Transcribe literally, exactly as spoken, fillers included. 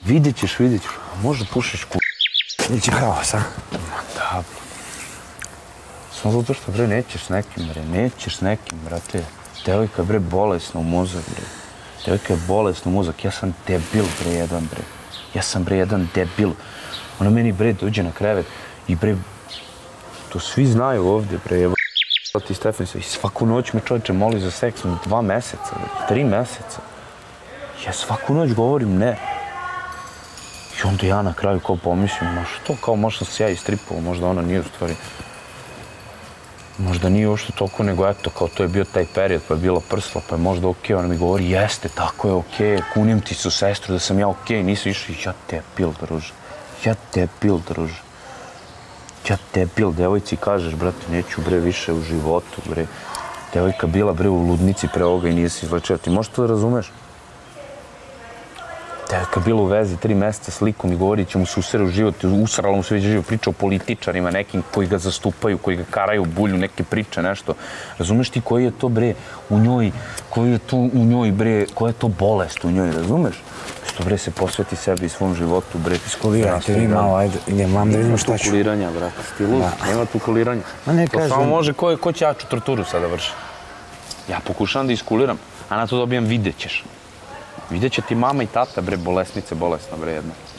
Vidjet ćeš, vidjet ćeš. Možda pušiš ku... Neće haos, a? Da. Samo zato što, bre, nećeš s nekim, bre. Nećeš s nekim, brate. Devojka je, bre, bolesna u mozak, bre. Devojka je bolesna u mozak. Ja sam debil, bre, jedan, bre. Ja sam, bre, jedan debil. Ona meni, bre, dođe na krevet i, bre, to svi znaju ovdje, bre, evo, ti Stefanica. I svaku noć me čovječe moli za seks, dva meseca, bre, tri meseca. Ja svaku noć govorim ne. I onda ja na kraju kao pomislim, ma što, kao možda se ja istripao, možda ona nije u stvari. Možda nije uopšte toliko, nego eto, kao to je bio taj period, pa je bila prsla, pa je možda okej. Ona mi govori, jeste, tako je okej, kunim ti se u sestru da sam ja okej, nisi išao. Ja debil, druže. Ja debil, druže. Ja debil, devojci kažeš, brate, neću, bre, više u životu, bre. Devojka bila, bre, u ludnici pre ovoga i nije se izlečila. Ti možeš to da razumeš? Devojka bila u vezi tri meseca s likom i govori će mu se usere u život, usrala mu se već život, priča o političarima, nekim koji ga zastupaju, koji ga karaju u bulju, neke priče, nešto. Razumeš ti koji je to, bre, u njoj, koji je to u njoj, bre, koja je to bolest u njoj, razumeš? Što, bre, se posveti sebi i svom životu, bre. Iskulirajte vi malo, ajde, idem, mam da vidimo šta ću. Kuliranja, brate, ti lud, nema tu kuliranja. To samo može, ko će jaču torturu sada vrši. Ja pokušavam da iskuliram, a na to dobijam vidjet ćeš. Vidjet će ti mama i tata, bre, bolesnice, bolesna, bre, jedna.